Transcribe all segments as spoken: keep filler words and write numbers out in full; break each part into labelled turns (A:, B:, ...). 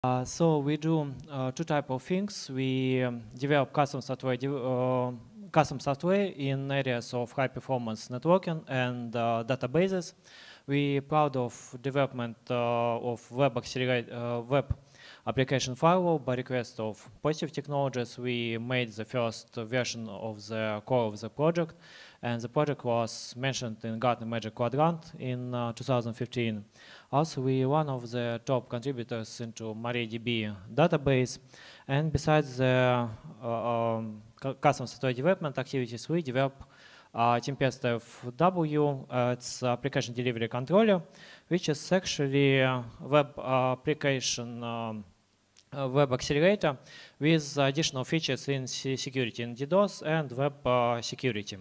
A: Uh, so we do uh, two type of things. We um, develop custom software, de uh, custom software in areas of high performance networking and uh, databases. We proud of development uh, of web accelerate uh, web application firewall by request of Positive Technologies. We made the first version of the core of the project, and the project was mentioned in Gartner Magic Quadrant in uh, two thousand fifteen. Also, we are one of the top contributors into MariaDB database, and besides the uh, um, custom software development activities, we develop uh, Tempest F W. Uh, it's application delivery controller, which is actually a web application um, uh, web accelerator with additional features in security in DDoS and web uh, security.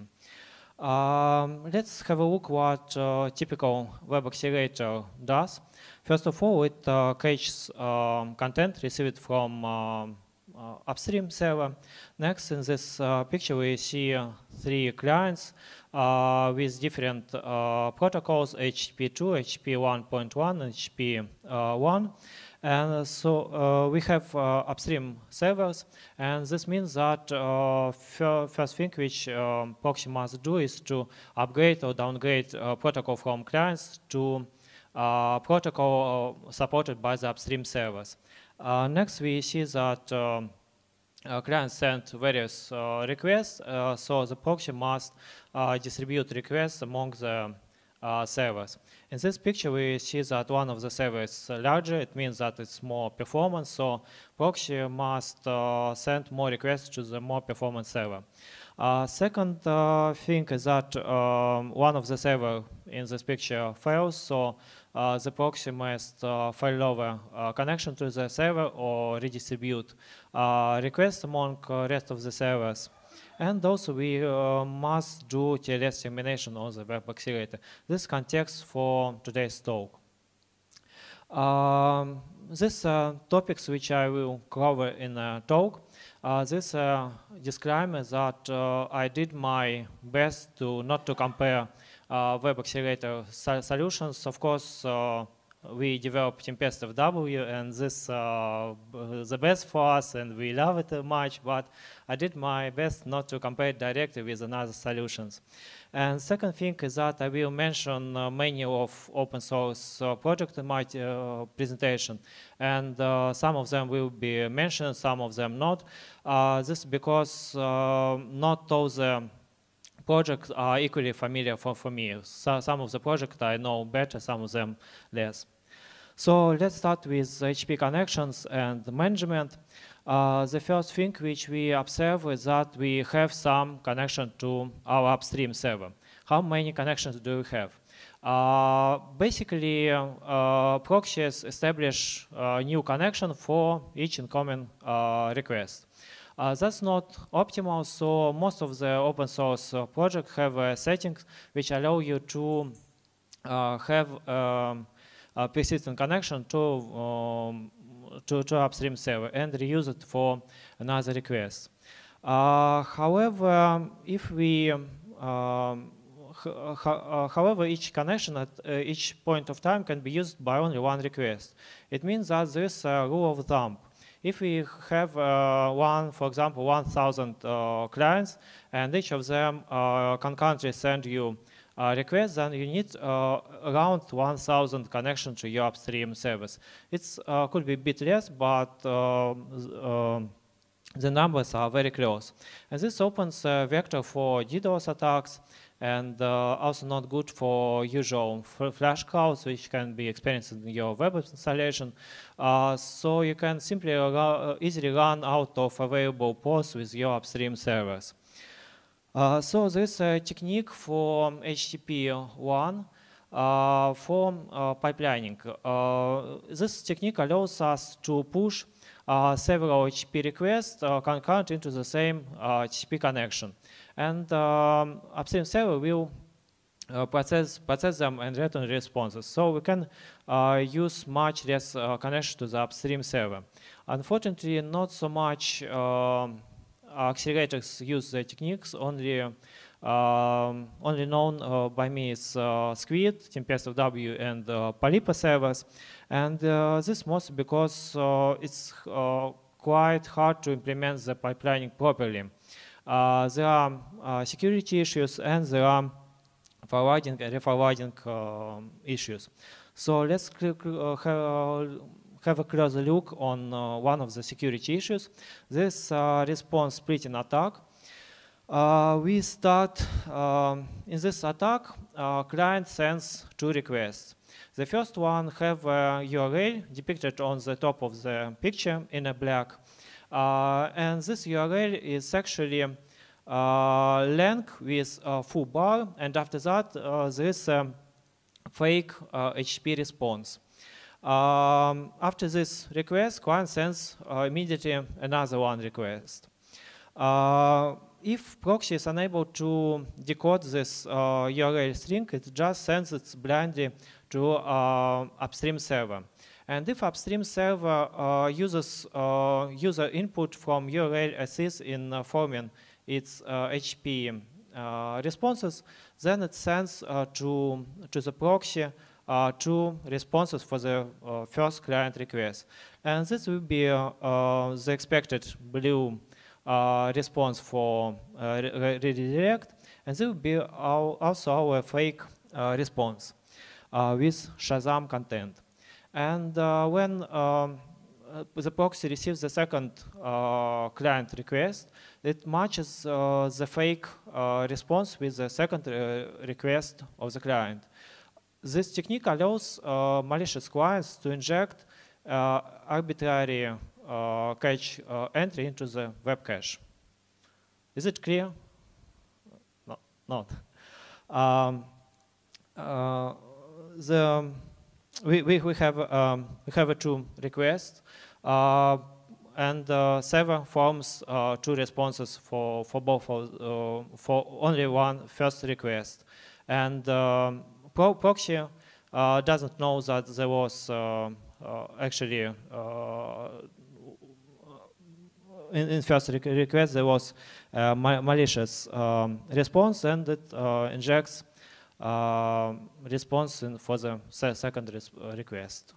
A: Um, let's have a look what uh, typical web accelerator does. First of all, it uh, caches um, content received from um, uh, upstream server. Next, in this uh, picture, we see uh, three clients uh, with different uh, protocols: H T T P two, H T T P one point one, and H T T P one. And so uh, we have uh, upstream servers, and this means that uh, first thing which um, proxy must do is to upgrade or downgrade uh, protocol from clients to uh, protocol uh, supported by the upstream servers. Uh, next, we see that um, uh, clients send various uh, requests, uh, so the proxy must uh, distribute requests among the Uh, servers. In this picture, we see that one of the servers is larger. It means that it's more performance, so proxy must uh, send more requests to the more performance server. Uh, second uh, thing is that um, one of the server in this picture fails, so uh, the proxy must uh, fail over uh, connection to the server or redistribute uh, requests among uh, rest of the servers. And also, we uh, must do T L S termination on the web accelerator. This is context for today's talk. Um, these uh, topics which I will cover in a talk. Uh, this uh, describe that uh, I did my best to not to compare uh, web accelerator so solutions. Of course, uh, we developed Tempest F W, and this uh, the best for us, and we love it much. But I did my best not to compare it directly with another solutions. And second thing is that I will mention uh, many of open source uh, projects in my uh, presentation, and uh, some of them will be mentioned, some of them not. Uh, this is because uh, not all the projects are equally familiar for, for me. So some of the projects I know better, some of them less. So let's start with H T T P connections and management. Uh, the first thing which we observe is that we have some connection to our upstream server. How many connections do we have? Uh, basically, uh, proxies establish a new connection for each incoming uh, request. Uh, that's not optimal, so most of the open source uh, projects have uh, settings which allow you to uh, have um, a persistent connection to, um, to, to upstream server and reuse it for another request. Uh, however, if we um, however, each connection at uh, each point of time can be used by only one request. It means that there is a rule of thumb. If we have uh, one, for example, one thousand uh, clients, and each of them uh, concurrently send you a request, then you need uh, around one thousand connections to your upstream service. It uh, could be a bit less, but uh, uh, the numbers are very close. And this opens a vector for DDoS attacks, and uh, also not good for usual flash calls, which can be experienced in your web installation. Uh, so you can simply uh, easily run out of available ports with your upstream servers. Uh, so this is a technique for H T T P one uh, for uh, pipelining. Uh, this technique allows us to push uh, several H T T P requests uh, concurrent into the same uh, H T T P connection. And um, upstream server will uh, process, process them and return responses. So we can uh, use much less uh, connection to the upstream server. Unfortunately, not so much uh, accelerators use the techniques, only Um, only known uh, by me is uh, Squid, Tempest W, and uh, Polypa servers. And uh, this mostly because uh, it's uh, quite hard to implement the pipelining properly. Uh, there are uh, security issues and there are forwarding and reforwarding uh, issues. So let's uh, have, have a closer look on uh, one of the security issues. This uh, response splitting attack. Uh, we start, um, in this attack, uh, client sends two requests. The first one have a U R L depicted on the top of the picture in a black. Uh, and this U R L is actually uh, link with a full bar, and after that uh, there is a fake uh, H T T P response. Um, after this request, client sends uh, immediately another one request. Uh, if proxy is unable to decode this uh, U R L string, it just sends it blindly to uh, upstream server. And if upstream server uh, uses uh, user input from U R L as is in uh, forming its uh, H T T P uh, responses, then it sends uh, to, to the proxy uh, two responses for the uh, first client request. And this will be uh, uh, the expected blue uh, response for uh, redirect, and this will be our, also our fake uh, response uh, with Shazam content. And uh, when um, uh, the proxy receives the second uh, client request, it matches uh, the fake uh, response with the second uh, request of the client. This technique allows uh, malicious clients to inject uh, arbitrary uh, cache uh, entry into the web cache. Is it clear? No, not. Um, uh, the We, we, we have um, we have a two requests, uh, and uh, server forms uh, two responses for for both of, uh, for only one first request, and um, pro proxy uh, doesn't know that there was uh, uh, actually uh, in, in first request there was a malicious um, response, and it uh, injects Uh, response in for the se second res request.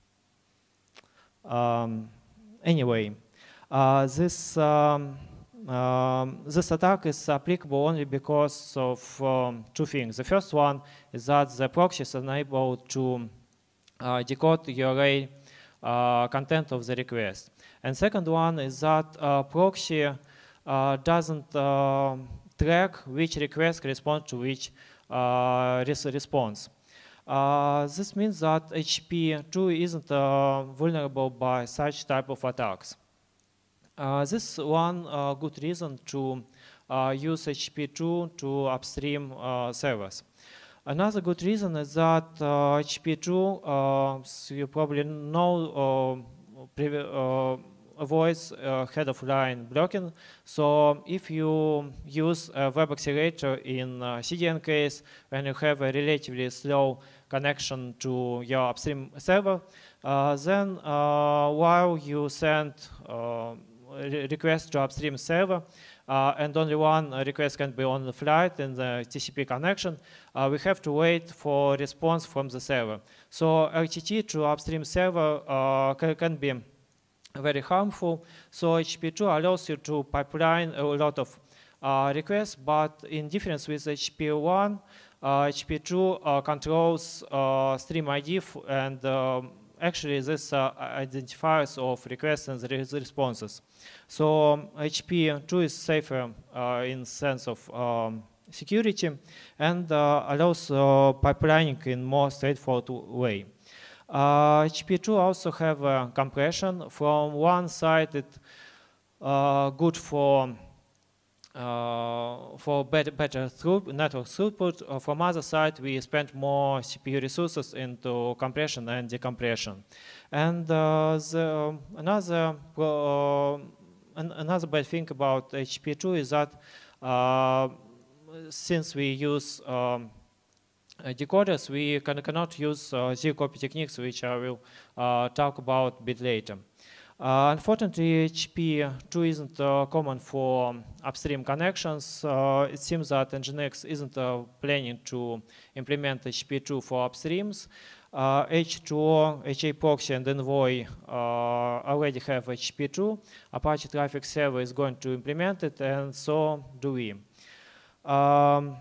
A: Um, anyway, uh, this um, um, this attack is applicable only because of um, two things. The first one is that the proxy is unable to uh, decode the U R L uh, content of the request. And second one is that uh, proxy uh, doesn't uh, track which request corresponds to which Uh, response. Uh, this means that H T T P two isn't uh, vulnerable by such type of attacks. Uh, this is one uh, good reason to uh, use H T T P two to upstream uh, servers. Another good reason is that uh, H T T P two, uh, so you probably know, uh, uh, avoids uh, head of line blocking. So if you use a web accelerator in uh, C D N case, when you have a relatively slow connection to your upstream server, uh, then uh, while you send uh, re request to upstream server, uh, and only one request can be on the flight in the T C P connection, uh, we have to wait for response from the server. So R T T to upstream server uh, can, can be very harmful. So H T T P two allows you to pipeline a lot of uh, requests, but in difference with H T T P one, uh, H T T P two uh, controls uh, stream I D and um, actually this uh, identifiers of requests and the responses. So um, H T T P two is safer uh, in sense of um, security and uh, allows uh, pipelining in more straightforward way. Uh, H T T P two also have uh, compression. From one side, it's uh, good for uh, for better, better throughput, network throughput. Uh, from other side, we spend more C P U resources into compression and decompression. And uh, the, another uh, an, another bad thing about H T T P two is that uh, since we use um, Uh, decoders, we can, cannot use uh, zero copy techniques, which I will uh, talk about a bit later. Uh, unfortunately, H T T P two isn't uh, common for upstream connections. Uh, it seems that Nginx isn't uh, planning to implement H T T P two for upstreams. Uh, H two O, HAProxy, and Envoy uh, already have H T T P two. Apache Traffic Server is going to implement it, and so do we. Um,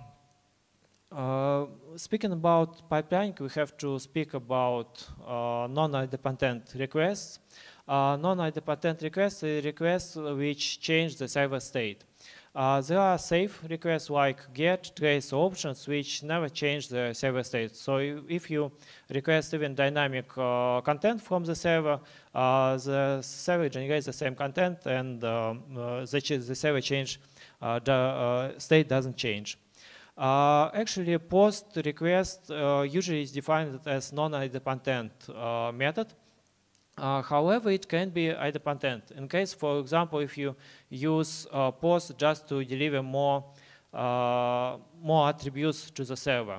A: uh, speaking about pipelining, we have to speak about uh, non-idempotent requests. Uh, non-idempotent requests are requests which change the server state. Uh, there are safe requests like get, trace, options, which never change the server state. So if you request even dynamic uh, content from the server, uh, the server generates the same content, and um, uh, the, the server change, uh, the uh, state doesn't change. Uh, actually, post request uh, usually is defined as non-idempotent uh, method. Uh, however, it can be idempotent. In case, for example, if you use uh, post just to deliver more, uh, more attributes to the server.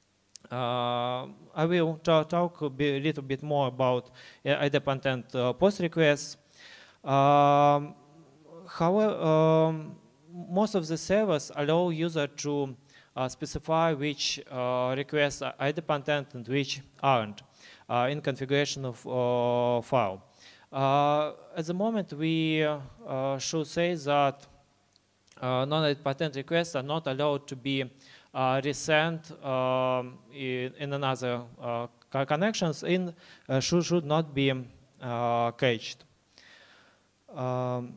A: Uh, I will talk a, bit, a little bit more about uh, idempotent uh, post requests. Um, however, um, most of the servers allow user to uh, specify which uh, requests are idempotent and which aren't. Uh, in configuration of uh, file. Uh, at the moment, we uh, should say that uh, non-idempotent requests are not allowed to be uh, resent um, in, in another uh, connections, in uh, should, should not be uh, cached. Um,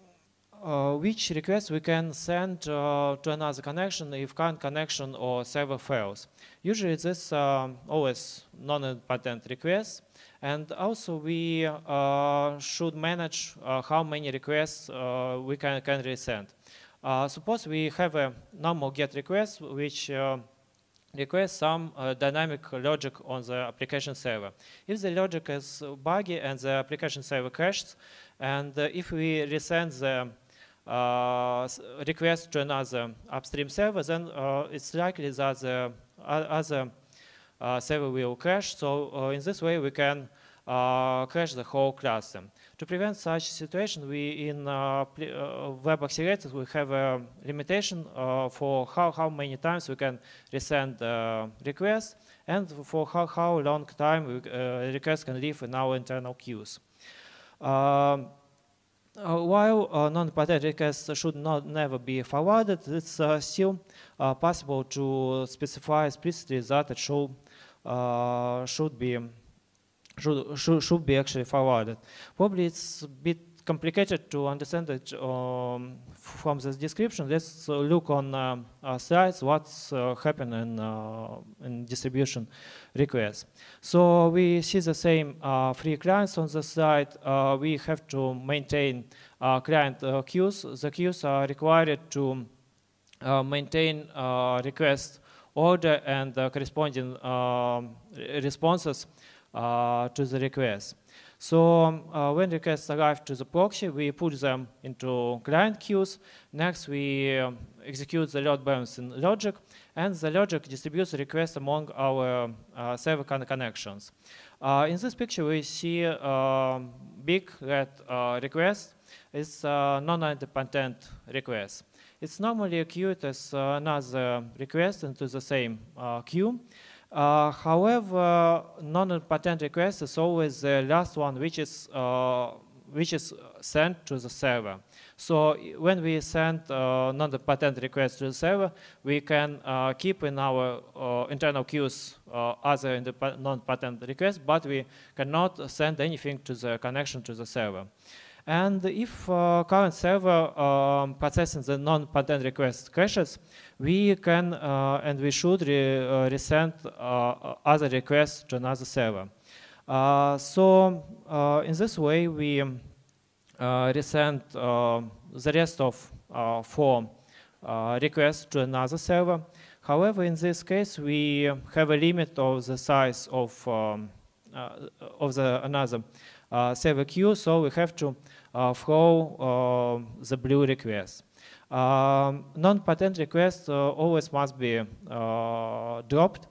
A: Uh, which request we can send uh, to another connection if current connection or server fails. Usually this uh, always non-idempotent requests, and also we uh, should manage uh, how many requests uh, we can, can resend. Uh, suppose we have a normal GET request which uh, requests some uh, dynamic logic on the application server. If the logic is buggy and the application server crashes, and uh, if we resend the Uh, request to another upstream server, then uh, it's likely that the other uh, server will crash. So uh, in this way, we can uh, crash the whole cluster. To prevent such situation, we in uh, uh, web accelerators we have a limitation uh, for how how many times we can resend uh, requests, and for how how long time we, uh, requests can live in our internal queues. Um, Uh, while uh, non-idempotent requests should not never be forwarded, it's uh, still uh, possible to specify explicitly that it should uh, should be should, should should be actually forwarded. Probably it's a bit complicated to understand it um, from this description. Let's uh, look on uh, uh, slides what's uh, happening uh, in distribution requests. So we see the same uh, three clients on the slide. Uh, we have to maintain uh, client uh, queues. The queues are required to uh, maintain uh, request order and uh, corresponding um, responses uh, to the request. So um, uh, when requests arrive to the proxy, we put them into client queues. Next, we um, execute the load balancing logic, and the logic distributes requests among our uh, server con connections. Uh, in this picture, we see a uh, big red uh, request. It's a non-idempotent request. It's normally queued as uh, another request into the same uh, queue. Uh, however, non-idempotent request is always the last one which is uh, which is sent to the server. So when we send uh, non-idempotent request to the server, we can uh, keep in our uh, internal queues uh, other non-idempotent requests, but we cannot send anything to the connection to the server. And if uh, current server um, processing the non-idempotent request crashes, we can uh, and we should re, uh, resend uh, other requests to another server. Uh, so uh, in this way, we um, uh, resend uh, the rest of uh, four uh, requests to another server. However, in this case, we have a limit of the size of um, uh, of the another uh, server queue, so we have to uh, throw uh, the blue request. Um, non-idempotent requests uh, always must be uh, dropped,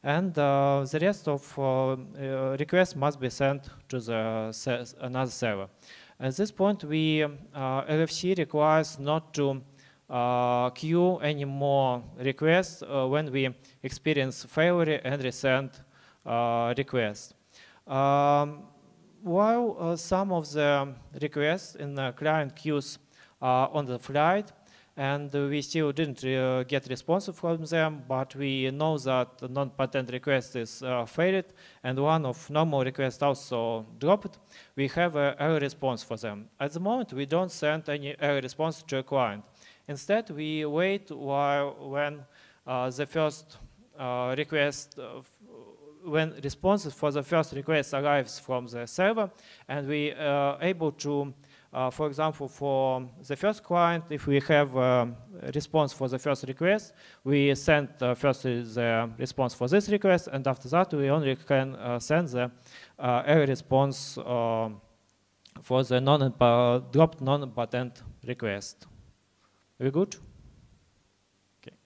A: and uh, the rest of uh, uh, requests must be sent to the se another server. At this point, we uh, L F C requires not to uh, queue any more requests uh, when we experience failure and resend uh, requests. Um, while uh, some of the requests in the client queues are on the flight, and we still didn't uh, get response from them, but we know that the non-patent request is uh, failed, and one of normal requests also dropped. We have an error response for them. At the moment, we don't send any error response to a client. Instead, we wait while when uh, the first uh, request, uh, when responses for the first request arrives from the server, and we are able to Uh, for example, for the first client, if we have a response for the first request, we send uh, first the response for this request, and after that, we only can uh, send the uh, error response uh, for the non uh, dropped non-patent request. We good? Okay.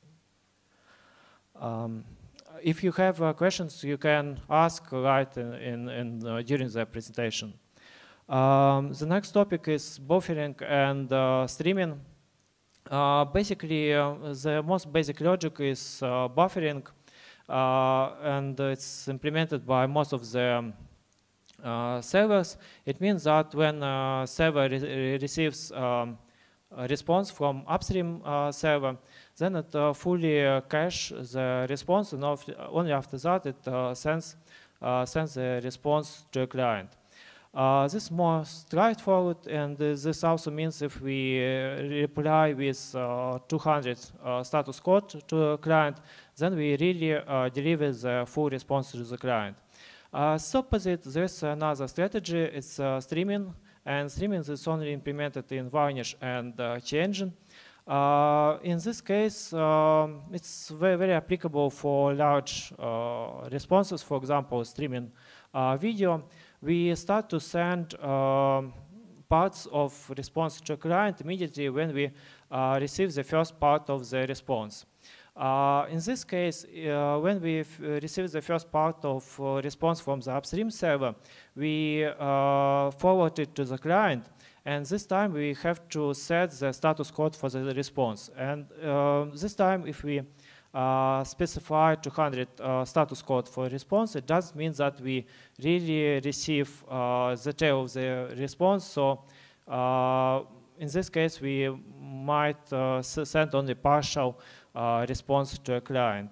A: Um, if you have uh, questions, you can ask right in, in, in uh, during the presentation. Um, the next topic is buffering and uh, streaming. Uh, basically, uh, the most basic logic is uh, buffering, uh, and it's implemented by most of the uh, servers. It means that when a server re receives um, a response from upstream uh, server, then it uh, fully uh, caches the response, and only after that it uh, sends, uh, sends the response to a client. Uh, this is more straightforward, and uh, this also means if we uh, reply with uh, two hundred uh, status code to a client, then we really uh, deliver the full response to the client. Uh, so opposite, there's another strategy. It's uh, streaming, and streaming is only implemented in Varnish and uh, CHengine. Uh, in this case, um, it's very, very applicable for large uh, responses, for example, streaming uh, video. We start to send uh, parts of response to a client immediately when we uh, receive the first part of the response. Uh, in this case, uh, when we receive the first part of uh, response from the upstream server, we uh, forward it to the client, and this time we have to set the status code for the response. And uh, this time, if we Uh, specify two hundred uh, status code for response, it does mean that we really receive uh, the tail of the response. So uh, in this case, we might uh, send only partial uh, response to a client.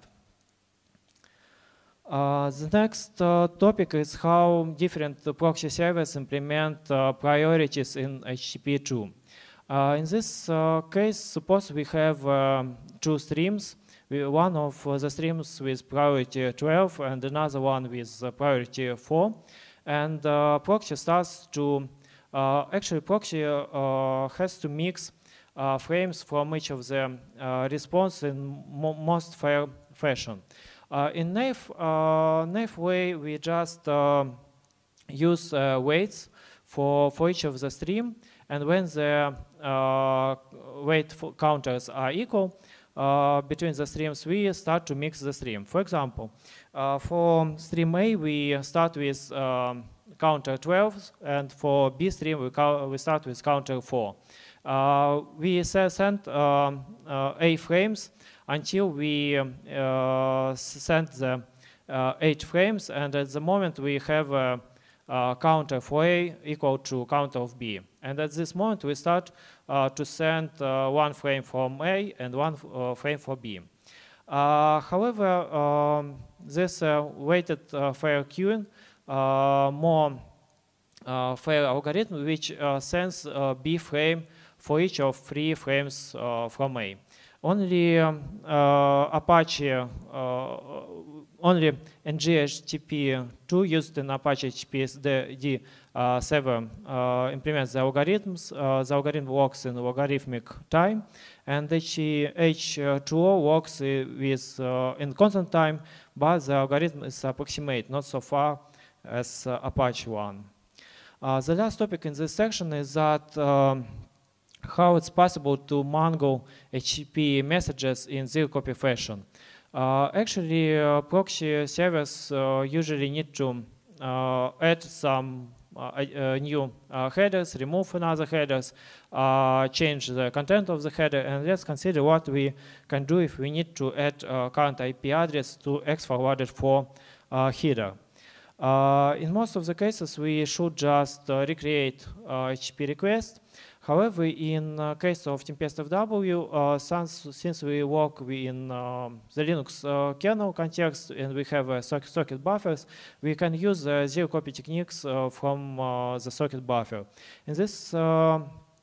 A: Uh, the next uh, topic is how different uh, proxy servers implement uh, priorities in H T T P two. Uh, in this uh, case, suppose we have um, two streams. One of uh, the streams with priority twelve and another one with uh, priority four. And uh, proxy starts to, uh, actually proxy uh, has to mix uh, frames from each of the uh, response in mo most fair fashion. Uh, in naive, uh, naive way, we just uh, use uh, weights for, for each of the stream. And when the uh, weight counters are equal, Uh, between the streams, we start to mix the stream. For example, uh, for stream A, we start with um, counter twelve, and for B stream, we, we start with counter four. Uh, we send um, uh, A frames until we um, uh, send the uh, eight frames, and at the moment we have a, a counter for A equal to counter of B. And at this moment, we start uh, to send uh, one frame from A and one uh, frame for B. Uh, however, um, this uh, weighted uh, fair queuing, uh, more uh, fair algorithm, which uh, sends uh, B frame for each of three frames uh, from A. Only um, uh, Apache, uh, only N G H T T P two used in Apache H T T P S D uh, server uh, implements the algorithms. Uh, the algorithm works in logarithmic time, and H two O works with uh, in constant time, but the algorithm is approximate, not so far as uh, Apache one. Uh, the last topic in this section is that um, how it's possible to mangle H T T P messages in zero copy fashion. Uh, actually, uh, proxy servers uh, usually need to uh, add some uh, uh, new uh, headers, remove another headers, uh, change the content of the header, and let's consider what we can do if we need to add uh, current I P address to X forwarded for uh, header. Uh, in most of the cases, we should just uh, recreate uh, H T T P request. However, in uh, case of Tempest F W, uh, since, since we work in um, the Linux uh, kernel context and we have uh, socket, socket buffers, we can use uh, zero copy techniques uh, from uh, the socket buffer. In this, uh,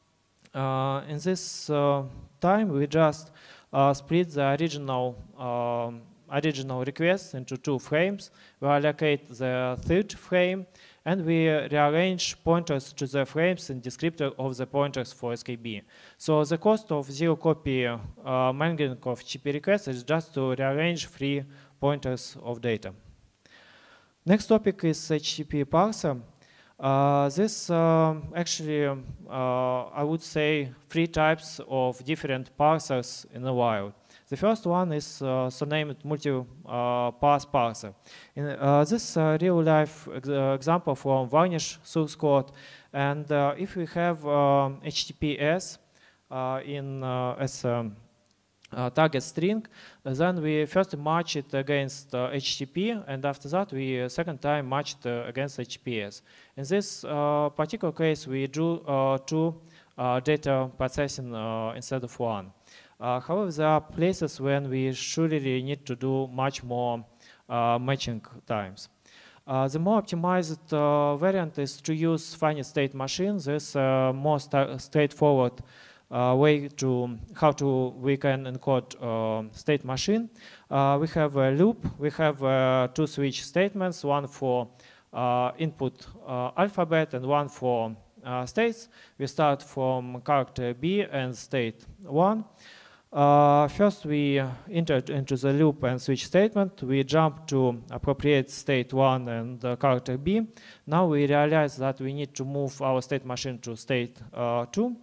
A: uh, in this uh, time, we just uh, split the original um, original request into two frames. We allocate the third frame, and we rearrange pointers to the frames and descriptor of the pointers for S K B. So the cost of zero copy uh, mangling of H T T P requests is just to rearrange three pointers of data. Next topic is H T T P parser. Uh, this uh, actually, uh, I would say, three types of different parsers in the wild. The first one is uh, so-named multi-pass uh, parser. In, uh, this uh, real-life ex example from Varnish source code, and uh, if we have um, H T T P S uh, in uh, as a uh, target string, then we first match it against uh, H T T P, and after that we uh, second time match it uh, against H T T P S. In this uh, particular case, we do uh, two uh, data processing uh, instead of one. Uh, however, there are places when we surely need to do much more uh, matching times. Uh, the more optimized uh, variant is to use finite state machines. This uh, more straightforward uh, way to how to we can encode uh, state machine. Uh, we have a loop. We have uh, two switch statements, one for uh, input uh, alphabet and one for uh, states. We start from character B and state one. Uh, first, we enter into the loop and switch statement. We jump to appropriate state one and uh, character B. Now we realize that we need to move our state machine to state uh, two.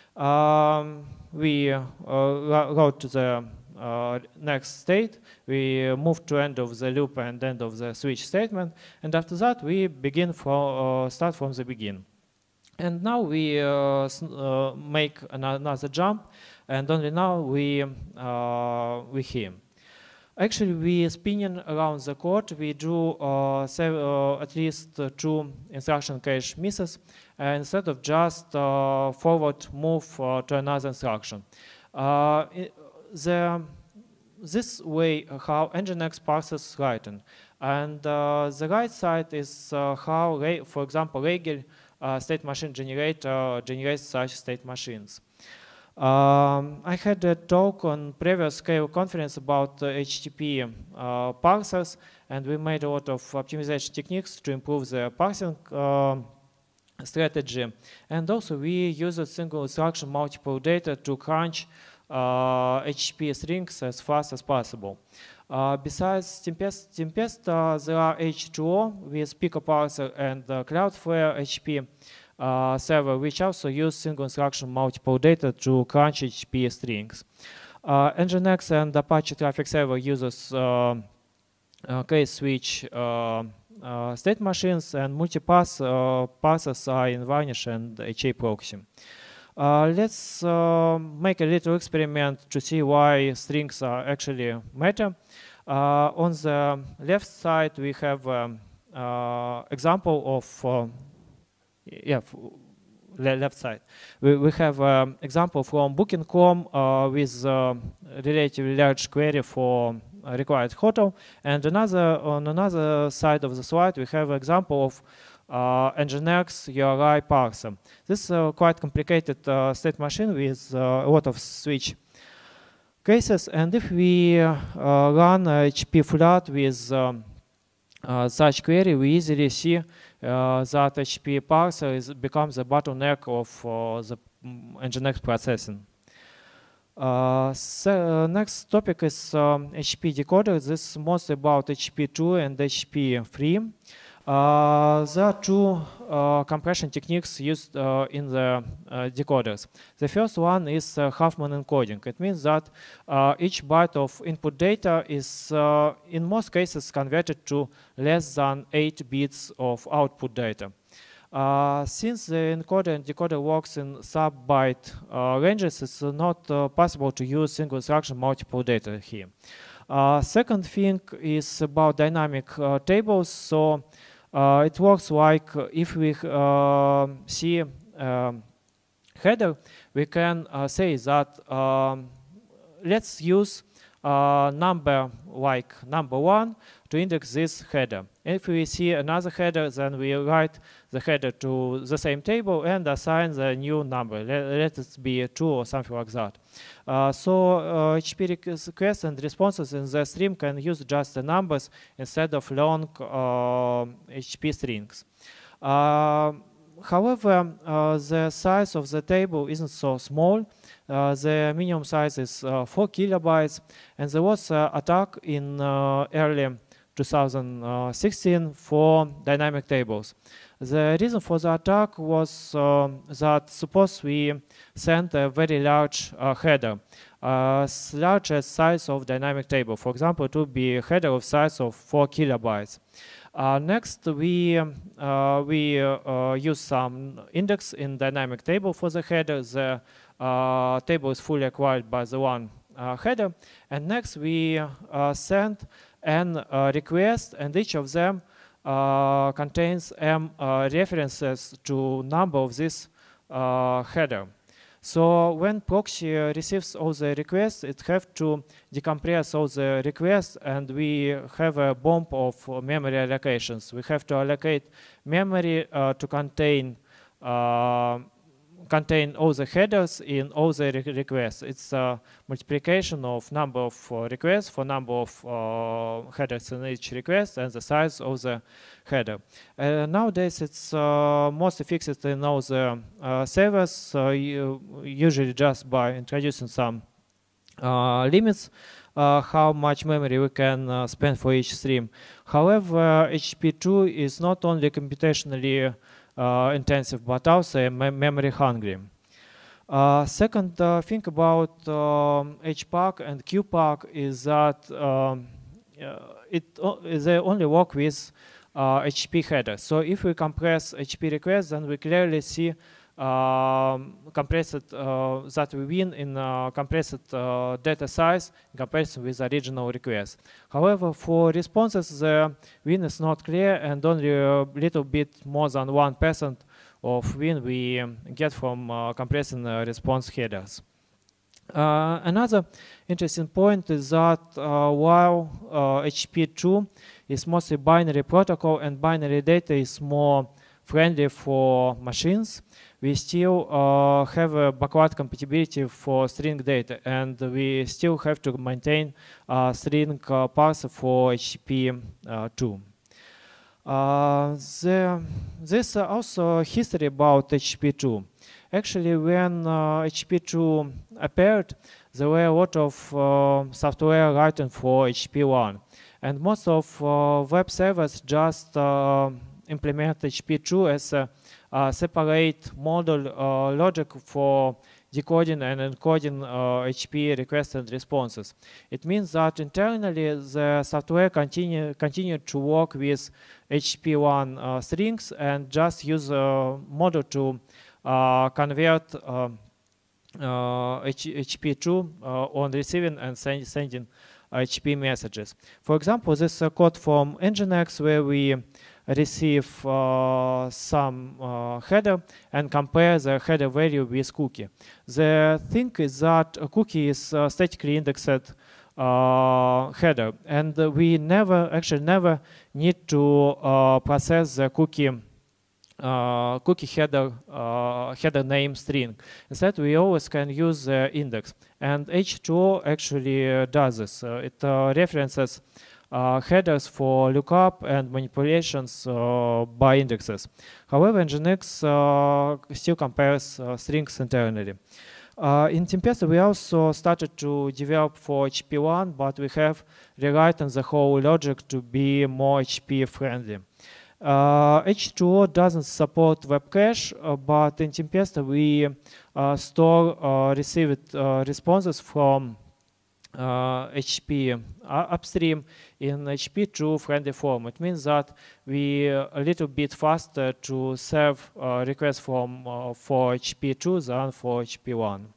A: Um, we uh, go to the uh, next state. We move to end of the loop and end of the switch statement. And after that, we begin from uh, start from the beginning. And now we uh, uh, make another jump. And only now we uh, we hear. Actually, we spinning around the code. We do uh, uh, at least uh, two instruction cache misses, uh, instead of just uh, forward move uh, to another instruction. Uh, the this way uh, how Nginx parses writing, and uh, the right side is uh, how, for example, Regel uh, state machine generator uh, generates such state machines. Um, I had a talk on previous Scale conference about uh, H T T P uh, parsers, and we made a lot of optimization techniques to improve the parsing uh, strategy. And also we use a single instruction multiple data to crunch uh, H T T P strings as fast as possible. Uh, besides Tempest, Tempest uh, there are H two O with Pico parser and uh, Cloudflare H T T P Uh, server, which also use single instruction multiple data to crunch H T T P strings. Uh, Nginx and Apache Traffic Server uses uh, uh, case switch uh, uh, state machines, and multipass uh, parsers are in Varnish and H A proxy. Uh, let's uh, make a little experiment to see why strings are actually matter. Uh, on the left side, we have an um, uh, example of uh, yeah, left side. We, we have an um, example from booking dot com uh, with a relatively large query for a required hotel. And another on another side of the slide, we have an example of uh, Nginx U R I parser. This is a quite complicated uh, state machine with uh, a lot of switch cases. And if we uh, run H T T P flood with um, uh, such query, we easily see Uh, that H T T P parser is, becomes a bottleneck of uh, the Nginx processing. Uh, so, uh, next topic is um, H T T P decoder. This is mostly about H T T P two and H T T P three. Uh, there are two uh, compression techniques used uh, in the uh, decoders. The first one is uh, Huffman encoding. It means that uh, each byte of input data is, uh, in most cases, converted to less than eight bits of output data. Uh, since the encoder and decoder works in sub-byte uh, ranges, it's not uh, possible to use single instruction multiple data here. Uh, second thing is about dynamic uh, tables. So uh, it works like if we uh, see um, header, we can uh, say that um, let's use uh, number like number one to index this header. If we see another header, then we write the header to the same table and assign the new number. Let, let it be two or something like that. Uh, so uh, H T T P requests and responses in the stream can use just the numbers instead of long uh, H T T P strings. Uh, however, uh, the size of the table isn't so small. Uh, the minimum size is uh, four kilobytes, and there was an attack in uh, early two thousand sixteen for dynamic tables. The reason for the attack was uh, that suppose we send a very large uh, header, uh, large as size of dynamic table. For example, it would be a header of size of four kilobytes. Uh, next, we uh, we uh, uh, use some index in dynamic table for the header. The uh, table is fully acquired by the one uh, header. And next, we uh, send an uh, request, and each of them uh, contains m uh, references to number of this uh, header. So when proxy receives all the requests, it have to decompress all the requests, and we have a bomb of memory allocations. We have to allocate memory uh, to contain uh, contain all the headers in all the re requests. It's a multiplication of number of uh, requests for number of uh, headers in each request and the size of the header. Uh, nowadays, it's uh, mostly fixed in all the uh, servers, uh, usually just by introducing some uh, limits uh, how much memory we can uh, spend for each stream. However, H T T P two is not only computationally Uh, intensive, but also me memory hungry. Uh, second uh, thing about um, H PAC and Q PAC is that um, uh, it they only work with uh, H T T P headers. So if we compress H T T P requests, then we clearly see um, compressed uh, that we win in uh, compressed uh, data size in comparison with the original request. However, for responses, the win is not clear, and only a little bit more than one percent of win we um, get from uh, compressing uh, response headers. Uh, another interesting point is that uh, while uh, H T T P two is mostly binary protocol and binary data is more friendly for machines, we still uh, have a backward compatibility for string data, and we still have to maintain uh, string uh, parser for H T T P two. Uh, the, there's also history about H T T P two. Actually, when uh, H T T P two appeared, there were a lot of uh, software written for H T T P one, and most of uh, web servers just uh, implement H T T P two as a uh, separate model uh, logic for decoding and encoding uh, H T T P requests and responses. It means that internally the software continue continue to work with H T T P one uh, strings and just use a model to uh, convert uh, uh, H T T P two uh, on receiving and send, sending H T T P messages. For example, this is a code from Nginx where we receive uh, some uh, header and compare the header value with cookie. The thing is that a cookie is uh, statically indexed uh, header, and uh, we never, actually never need to uh, process the cookie uh, cookie header uh, header name string. Instead, we always can use the index, and H two O actually uh, does this. Uh, it uh, references Uh, headers for lookup and manipulations uh, by indexes. However, Nginx uh, still compares uh, strings internally. Uh, in Tempesta, we also started to develop for H T T P one, but we have rewritten the whole logic to be more H T T P friendly. Uh, H two O doesn't support web cache, uh, but in Tempesta we uh, store uh, received uh, responses from uh, H P uh, upstream in H P two friendly form. It means that we uh, a little bit faster to serve uh, requests from uh, for H P two than for H P one.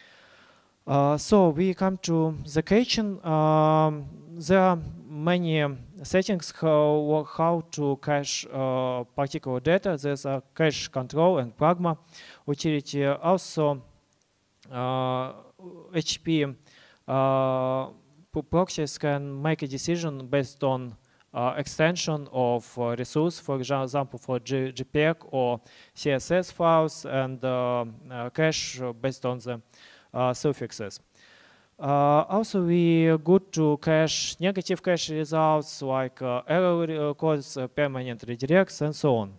A: Uh, so we come to the caching. Um, there are many settings how, how to cache uh, particular data. There's a cache control and Pragma utility. Also, uh, H P uh, proxies can make a decision based on uh, extension of uh, resource, for example, for G JPEG or C S S files, and uh, uh, cache based on the Uh, suffixes. Uh, also, we are good to cache negative cache results like uh, error codes, uh, permanent redirects, and so on.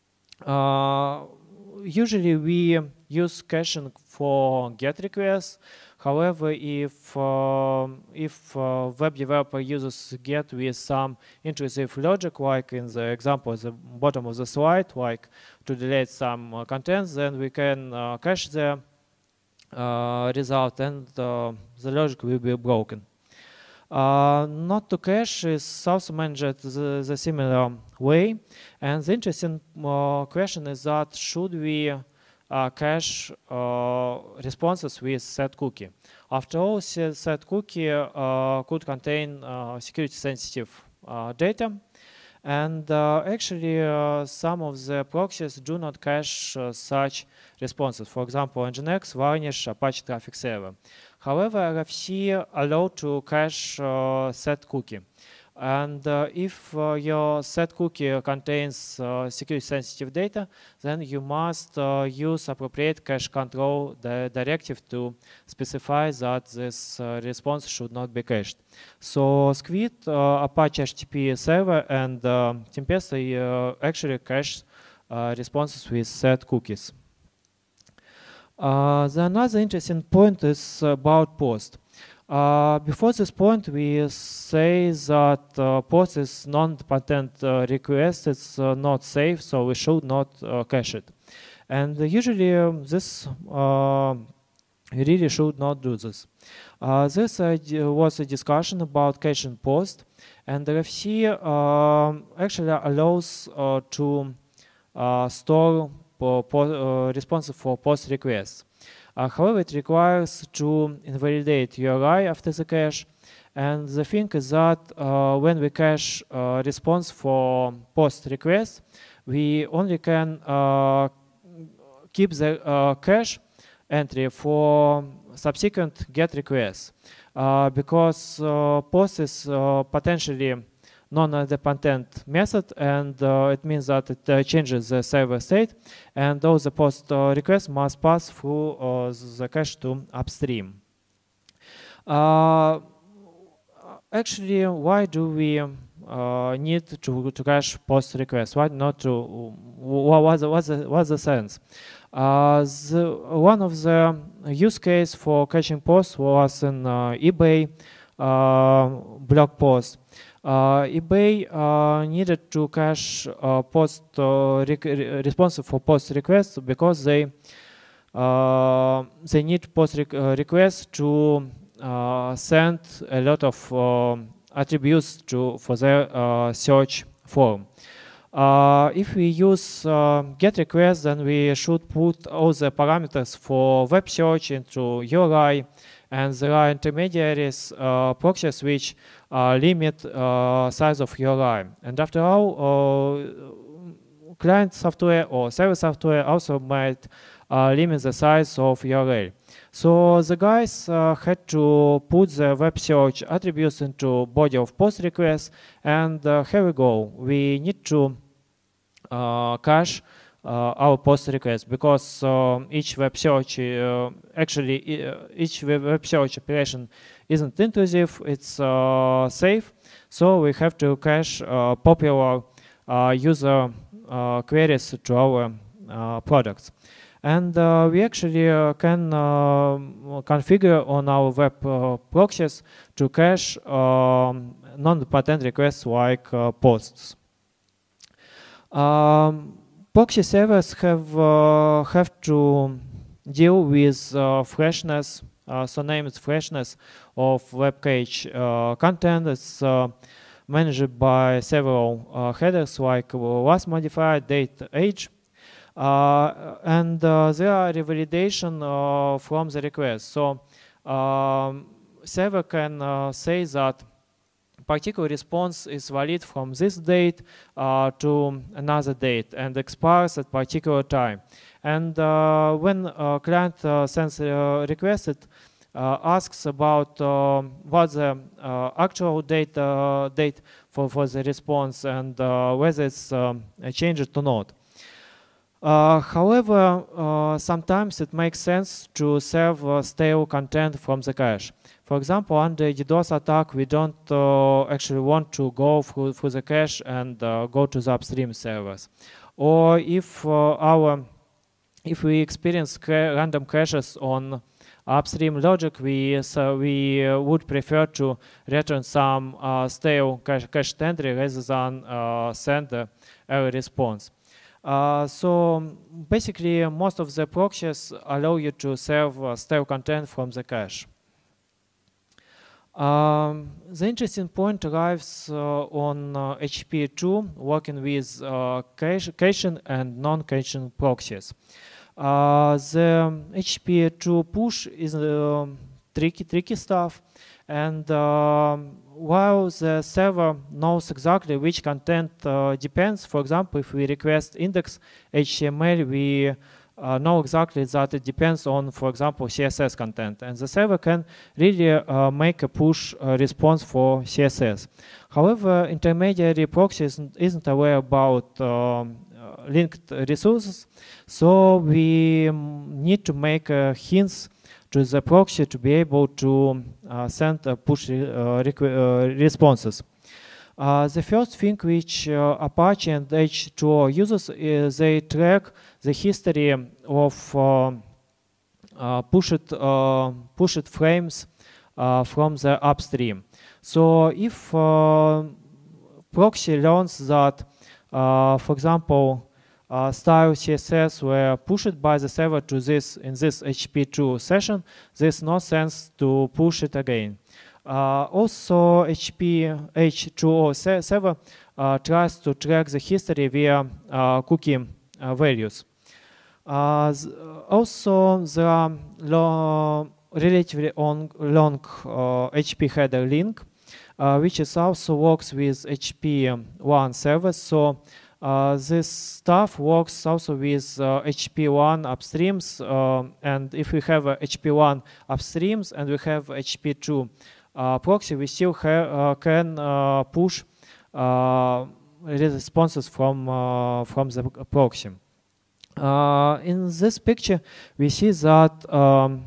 A: Uh, usually, we use caching for GET requests. However, if uh, if uh, web developer uses GET with some intrusive logic, like in the example at the bottom of the slide, like to delete some uh, contents, then we can uh, cache the Uh, result, and uh, the logic will be broken. Uh, not to cache is also managed the, the similar way, and the interesting uh, question is that should we uh, cache uh, responses with set cookie? After all, set cookie uh, could contain uh, security sensitive uh, data. And uh, actually, uh, some of the proxies do not cache uh, such responses. For example, Nginx, Varnish, Apache Traffic Server. However, R F C allow to cache uh, set cookie. And uh, if uh, your set cookie contains uh, security-sensitive data, then you must uh, use appropriate cache control the directive to specify that this uh, response should not be cached. So Squid, uh, Apache H T T P server, and uh, Tempesta uh, actually cache uh, responses with set cookies. Uh, the another interesting point is about POST. Uh, before this point, we say that uh, POST is non-patent uh, request. It's uh, not safe, so we should not uh, cache it. And uh, usually, um, this uh, we really should not do this. Uh, this uh, was a discussion about caching POST, and R F C uh, actually allows uh, to uh, store po po uh, responses for POST requests. Uh, however, it requires to invalidate U R I after the cache. And the thing is that uh, when we cache uh, response for POST request, we only can uh, keep the uh, cache entry for subsequent GET requests. Uh, because uh, POST is uh, potentially non-dependent method, and uh, it means that it uh, changes the server state, and all the POST uh, requests must pass through uh, the cache to upstream. Uh, actually, why do we uh, need to, to cache POST requests? Why not to? What's the, what's the, what's the sense? Uh, the, one of the use case for caching POST was in uh, eBay uh, blog post. Uh, eBay uh, needed to cache uh, post uh, responsive for POST requests because they uh, they need POST re uh, requests to uh, send a lot of uh, attributes to for their uh, search form. Uh, if we use uh, GET request, then we should put all the parameters for web search into U R I, and there are intermediaries uh, proxies which uh, limit uh, size of U R I. And after all, uh, client software or server software also might uh, limit the size of U R L. So the guys uh, had to put the web search attributes into body of POST requests, and uh, here we go. We need to uh, cache uh, our POST requests because uh, each web search, uh, actually uh, each web search operation isn't intrusive, it's uh, safe. So we have to cache uh, popular uh, user uh, queries to our uh, products. And uh, we actually uh, can uh, configure on our web uh, proxies to cache um, non-patent requests like uh, posts. Um, proxy servers have uh, have to deal with uh, freshness, uh, so named freshness of web page uh, content. It's uh, managed by several uh, headers like last modified, date, age, uh, and uh, there are revalidation uh, from the request. So um, server can uh, say that particular response is valid from this date uh, to another date and expires at particular time. And uh, when uh, client uh, sends a request, it uh, asks about uh, what's the uh, actual date, uh, date for, for the response and uh, whether it's um, changed or not. Uh, however, uh, sometimes it makes sense to serve uh, stale content from the cache. For example, under DDoS attack, we don't uh, actually want to go through, through the cache and uh, go to the upstream servers. Or if uh, our, if we experience cra random crashes on upstream logic, we so we uh, would prefer to return some uh, stale cache, cache entry rather than uh, send a error response. Uh, so basically, most of the proxies allow you to serve uh, stale content from the cache. Um, the interesting point arrives uh, on uh, H P two, working with uh, cache, caching and non-caching proxies. Uh, the H P two push is uh, tricky, tricky stuff, and uh, while the server knows exactly which content uh, depends, for example, if we request index H T M L, we Uh, know exactly that it depends on, for example, C S S content, and the server can really uh, make a push uh, response for C S S. However, intermediary proxy isn't, isn't aware about um, uh, linked resources, so we need to make uh, hints to the proxy to be able to uh, send uh, push uh, uh, responses. Uh, the first thing which uh, Apache and H two O uses is they track the history of uh, uh, pushed, uh, pushed frames uh, from the upstream. So if uh, proxy learns that, uh, for example, uh, style C S S were pushed by the server to this in this H P two session, there's no sense to push it again. Uh, also, H P H two O server uh, tries to track the history via uh, cookie uh, values. Uh, also, there are long, relatively long, long uh, H P header link, uh, which is also works with H P one servers. So uh, this stuff works also with uh, H P one upstreams. Uh, and if we have uh, H P one upstreams and we have H P two Uh, proxy, we still uh, can uh, push uh, responses from uh, from the proxy. Uh, in this picture, we see that um,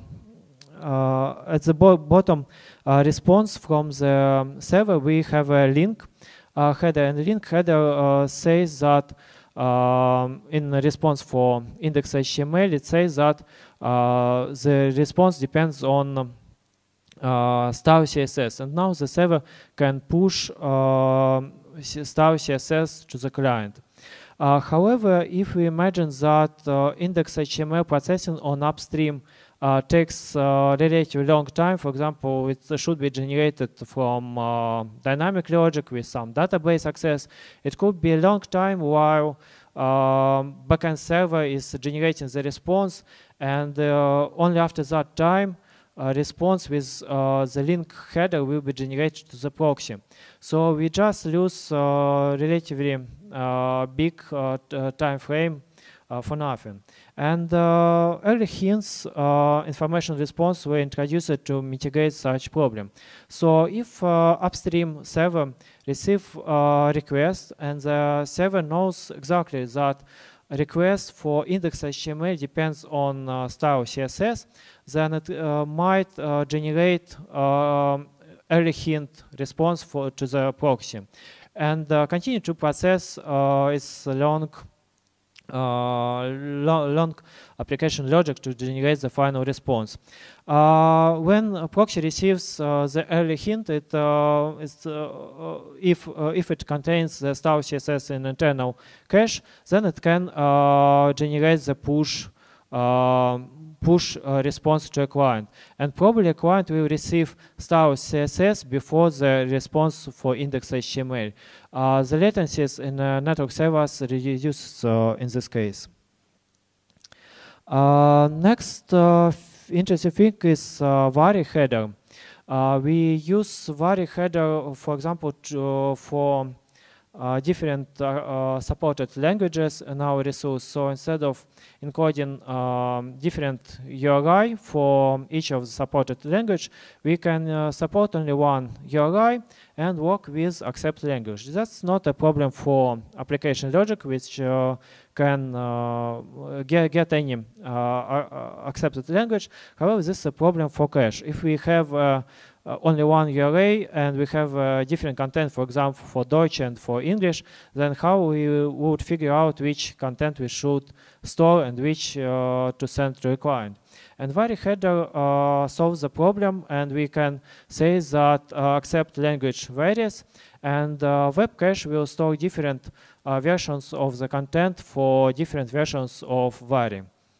A: uh, at the bo bottom uh, response from the server, we have a link uh, header, and the link header uh, says that um, in response for index H T M L, it says that uh, the response depends on Uh, style C S S, and now the server can push uh, style C S S to the client. Uh, however, if we imagine that uh, index H T M L processing on upstream uh, takes uh, relatively long time, for example, it should be generated from uh, dynamic logic with some database access, it could be a long time while uh, backend server is generating the response, and uh, only after that time Uh, response with uh, the link header will be generated to the proxy. So we just lose uh, relatively uh, big uh, time frame uh, for nothing. And uh, early hints, uh, information response were introduced to mitigate such problem. So if uh, upstream server receive uh, request and the server knows exactly that request for index H T M L depends on uh, style C S S, then it uh, might uh, generate uh, early hint response for to the proxy and uh, continue to process uh, its long uh, lo long application logic to generate the final response. Uh, when a proxy receives uh, the early hint, it uh, is, uh, if uh, if it contains the star C S S in internal cache, then it can uh, generate the push uh, push uh, response to a client, and probably a client will receive star C S S before the response for index H T M L. Uh, the latencies in uh, network servers reduce uh, in this case. Uh, next uh, interesting thing is uh, vary header. Uh, we use vary header, for example, to, for uh, different uh, uh, supported languages in our resource. So instead of encoding um, different U R I for each of the supported language, we can uh, support only one U R I and work with accept language. That's not a problem for application logic, which uh, can uh, get, get any uh, uh, accepted language. However, this is a problem for cache. If we have uh, uh, only one U R I and we have uh, different content, for example, for Deutsch and for English, then how we would figure out which content we should store and which uh, to send to a client. And vary header uh, solves the problem, and we can say that uh, accept language varies, and uh, web cache will store different uh, versions of the content for different versions of vary.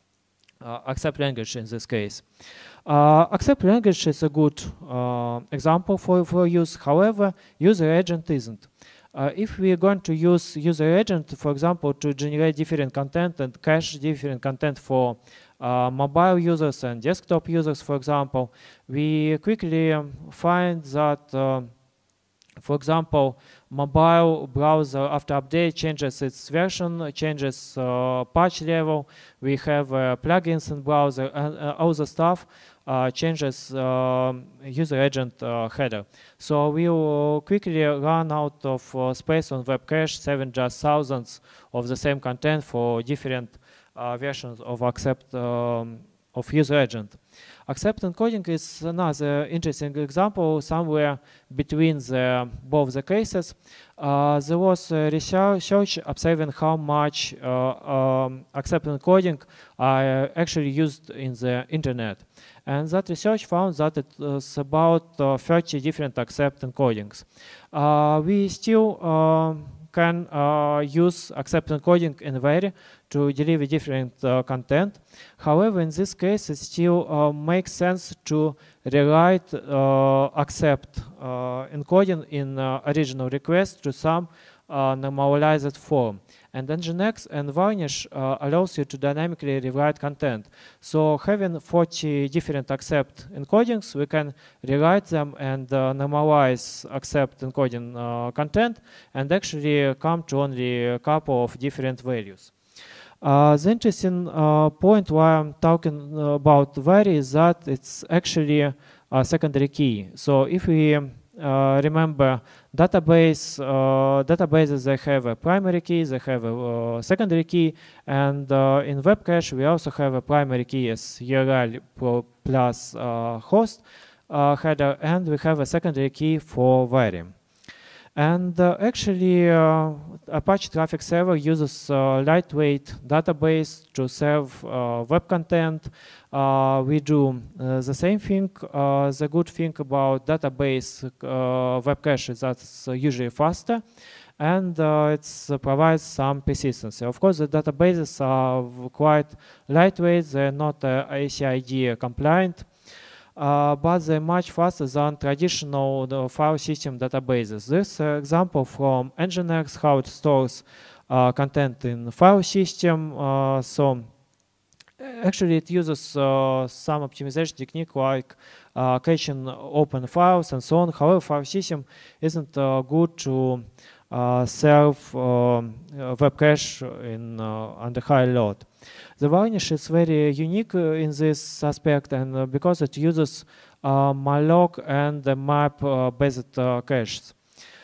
A: Uh, accept language in this case. Uh, accept language is a good uh, example for, for use. However, user agent isn't. Uh, if we are going to use user agent, for example, to generate different content and cache different content for uh, mobile users and desktop users, for example, we quickly um, find that, uh, for example, mobile browser after update changes its version, changes uh, patch level. We have uh, plugins in browser and uh, all the stuff uh, changes uh, user agent uh, header. So we will quickly run out of uh, space on web cache, saving just thousands of the same content for different uh, versions of accept um, of user agent. Accept encoding is another interesting example somewhere between the, both the cases. Uh, there was a research observing how much uh, um, accept encoding are actually used in the internet. And that research found that it was about uh, thirty different accept encodings. Uh, we still uh, can uh, use accept encoding in vary to deliver different uh, content. However, in this case, it still uh, makes sense to rewrite uh, accept uh, encoding in uh, original request to some uh, normalized form. And Nginx and Varnish uh, allows you to dynamically rewrite content. So having forty different accept encodings, we can rewrite them and uh, normalize accept encoding uh, content and actually come to only a couple of different values. Uh, the interesting uh, point why I'm talking about vary is that it's actually a secondary key. So if we uh, remember database, uh, databases, they have a primary key, they have a uh, secondary key, and uh, in web cache we also have a primary key as U R L plus uh, host uh, header, and we have a secondary key for vary. And uh, actually, uh, Apache Traffic Server uses uh, lightweight database to serve uh, web content. Uh, we do uh, the same thing. Uh, the good thing about database uh, web cache is that it's uh, usually faster, and uh, it uh, provides some persistency. Of course, the databases are quite lightweight. They're not uh, A C I D compliant. Uh, but they're much faster than traditional uh, file system databases. This uh, example from Nginx, how it stores uh, content in file system. Uh, so actually it uses uh, some optimization technique like uh, caching open files and so on. However, file system isn't uh, good to uh, serve uh, web cache in, uh, under high load. The Varnish is very unique uh, in this aspect, and uh, because it uses uh, malloc and the map-based uh, uh, caches.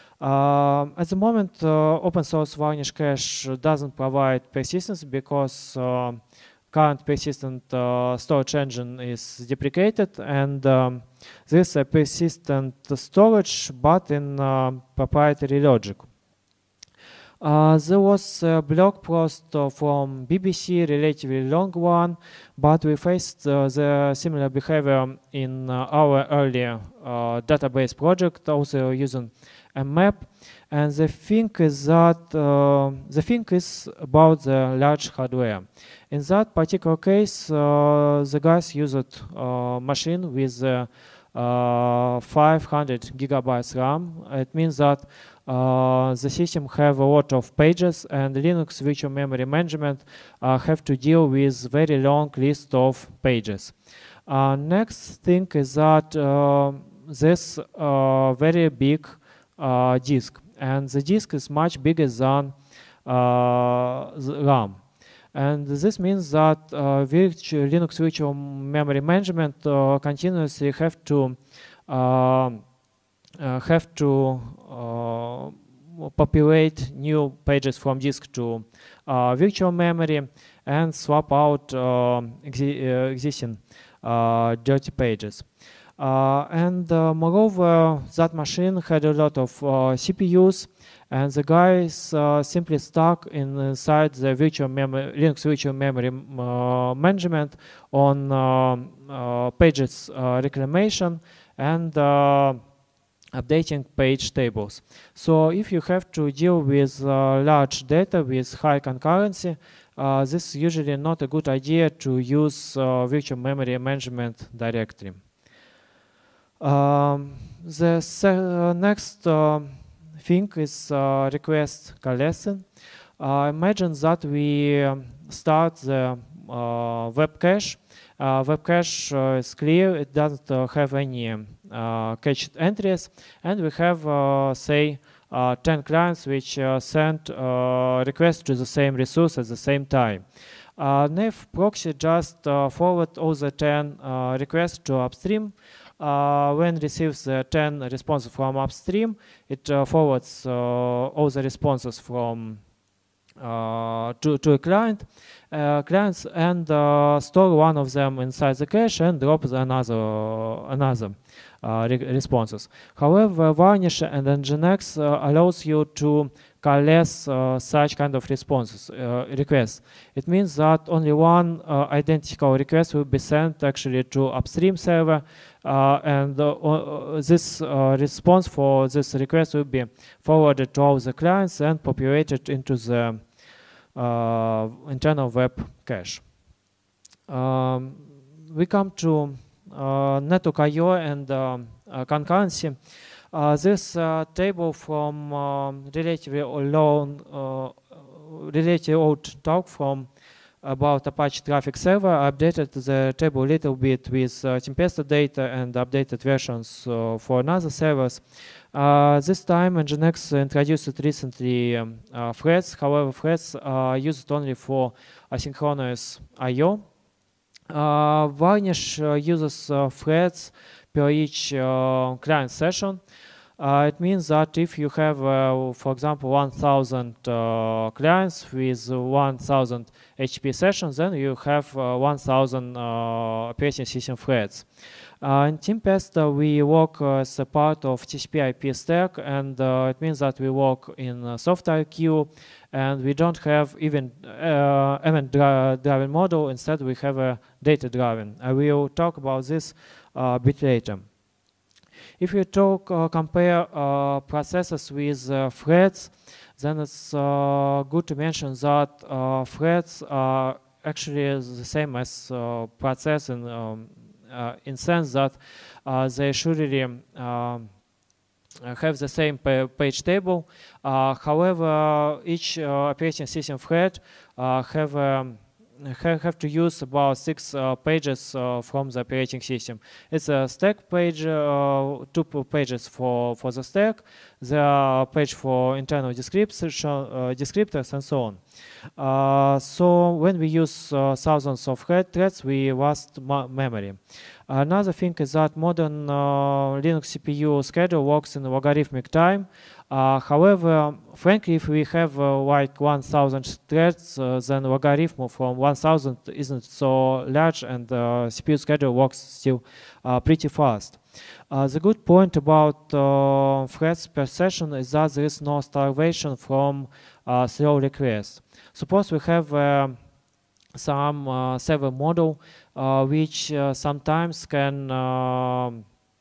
A: Uh, at the moment, uh, open source Varnish cache doesn't provide persistence because uh, current persistent uh, storage engine is deprecated, and um, this is a persistent storage, but in uh, proprietary logic. Uh, there was a blog post uh, from B B C, relatively long one, but we faced uh, the similar behavior in uh, our earlier uh, database project, also using a map. And the thing is that uh, the thing is about the large hardware. In that particular case, uh, the guys used a uh, machine with uh, uh, five hundred gigabytes RAM. It means that uh, the system have a lot of pages, and Linux virtual memory management uh, have to deal with very long list of pages. Uh, next thing is that uh, this uh, very big uh, disk, and the disk is much bigger than uh, the RAM. And this means that uh, virtual, Linux virtual memory management uh, continuously have to uh, uh, have to uh, populate new pages from disk to uh, virtual memory and swap out uh, exi uh, existing uh, dirty pages. Uh, and uh, moreover, that machine had a lot of uh, C P Us, and the guys uh, simply stuck in, inside the virtual memory, Linux virtual memory uh, management on uh, uh, pages uh, reclamation and uh, updating page tables. So if you have to deal with uh, large data with high concurrency, uh, this is usually not a good idea to use uh, virtual memory management directly. Um, the uh, next uh, thing is uh, request coalescing. Uh, imagine that we um, start the uh, web cache. Uh, web cache uh, is clear, it doesn't uh, have any uh, cached entries, and we have, uh, say, uh, ten clients which uh, send uh, requests to the same resource at the same time. Uh, N A F proxy just uh, forward all the ten uh, requests to upstream. Uh, when it receives the ten responses from upstream, it uh, forwards uh, all the responses from uh, to, to a client, uh, clients, and uh, store one of them inside the cache and drop another another uh, re responses. However, Varnish and Nginx uh, allows you to coalesce uh, such kind of responses, uh, requests. It means that only one uh, identical request will be sent actually to upstream server, uh, and uh, uh, this uh, response for this request will be forwarded to all the clients and populated into the uh, internal web cache. Um, we come to uh, network I O and uh, uh, concurrency. Uh, this uh, table from um, relatively long, uh, relatively old talk from about Apache Traffic Server. I updated the table a little bit with uh, Tempesta data and updated versions uh, for another servers. Uh, this time Nginx introduced recently um, uh, threads. However, threads are used only for asynchronous I O. Uh, Varnish uh, uses uh, threads per each uh, client session. Uh, it means that if you have, uh, for example, one thousand uh, clients with one thousand H P sessions, then you have uh, one thousand uh, operating system threads. Uh, in Tempesta, we work uh, as a part of T C P I P stack, and uh, it means that we work in uh, software queue, and we don't have even uh, event-driven model. Instead, we have a data-driven. I will talk about this uh, a bit later. If you talk, uh, compare uh, processes with uh, threads, then it's uh, good to mention that uh, threads are actually the same as uh, process in, um, uh, in sense that uh, they should really um, have the same pa page table. Uh, however, each uh, operating system thread uh, have um, have to use about six uh, pages uh, from the operating system. It's a stack page, uh, two pages for, for the stack, the page for internal description, uh, descriptors, and so on. Uh, so when we use uh, thousands of threads, we waste memory. Another thing is that modern uh, Linux C P U schedule works in logarithmic time. Uh, however, frankly, if we have uh, like one thousand threads, uh, then logarithm from one thousand isn't so large, and uh, C P U schedule works still uh, pretty fast. Uh, the good point about uh, threads per session is that there is no starvation from uh, slow requests. Suppose we have uh, some uh, server model uh, which uh, sometimes can uh,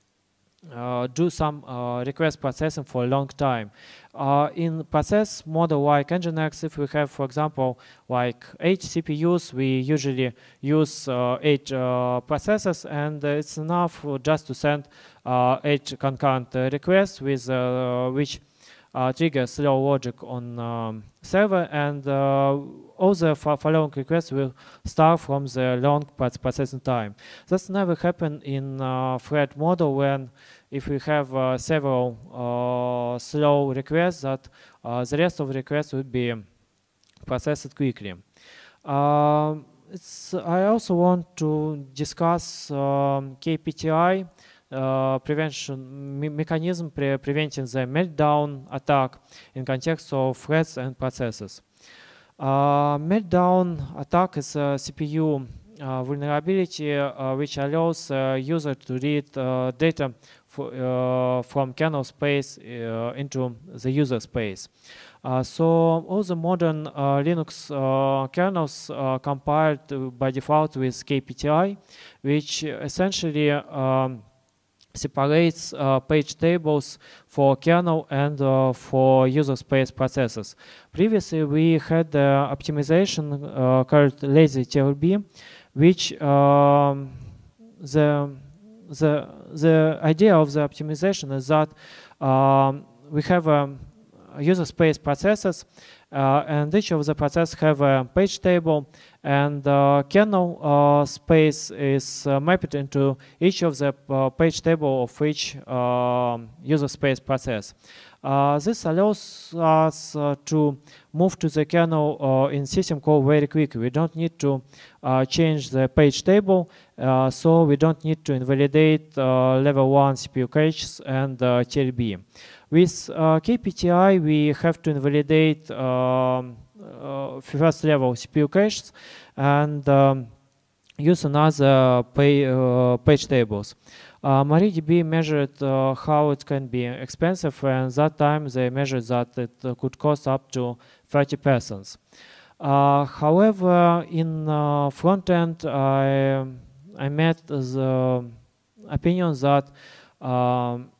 A: uh, do some uh, request processing for a long time. Uh, in process model like Nginx, if we have, for example, like eight C P Us, we usually use uh, eight uh, processors, and uh, it's enough just to send uh, eight concurrent uh, requests with uh, which uh, trigger slow logic on um, server, and uh, all the following requests will start from the long processing time. That's never happened in uh, thread model when if we have uh, several uh, slow requests, that uh, the rest of the requests would be processed quickly. Uh, it's, I also want to discuss um, K P T I uh, prevention me mechanism pre preventing the meltdown attack in context of threads and processes. Uh, meltdown attack is a C P U uh, vulnerability uh, which allows uh, user to read uh, data for, uh, from kernel space uh, into the user space. Uh, so all the modern uh, Linux uh, kernels are compiled by default with K P T I, which essentially um, separates uh, page tables for kernel and uh, for user space processes. Previously, we had uh, optimization uh, called lazy T L B, which um, the the the idea of the optimization is that um, we have um, user space processes, uh, and each of the processes have a page table, and uh, kernel uh, space is uh, mapped into each of the uh, page table of each uh, user space process. Uh, this allows us uh, to move to the kernel uh, in system call very quickly. We don't need to uh, change the page table, uh, so we don't need to invalidate uh, level one C P U caches and uh, T L B. With uh, K P T I, we have to invalidate um, uh, first level C P U caches and um, use another pay, uh, page tables. Uh, MariaDB measured uh, how it can be expensive, and that time they measured that it uh, could cost up to thirty percent. Uh, however, in uh, front end, I, I met the opinion that um,